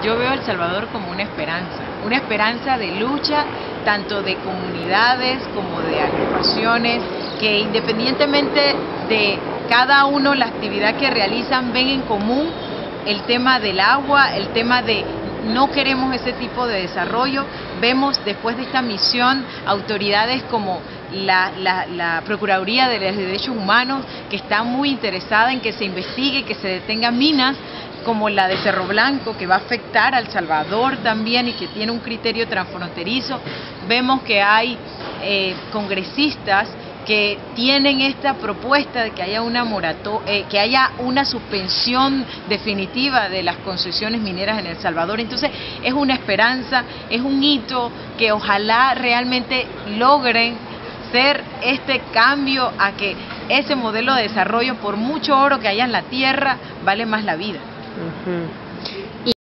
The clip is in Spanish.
yo veo a El Salvador como una esperanza de lucha, tanto de comunidades como de agrupaciones, que independientemente de cada uno la actividad que realizan, ven en común el tema del agua, el tema de no queremos ese tipo de desarrollo. Vemos después de esta misión autoridades como la Procuraduría de los Derechos Humanos, que está muy interesada en que se investigue, que se detengan minas como la de Cerro Blanco, que va a afectar a El Salvador también y que tiene un criterio transfronterizo. Vemos que hay congresistas que tienen esta propuesta de que haya que haya una suspensión definitiva de las concesiones mineras en El Salvador. Entonces es una esperanza, es un hito que ojalá realmente logren ser este cambio a que ese modelo de desarrollo, por mucho oro que haya en la tierra, vale más la vida.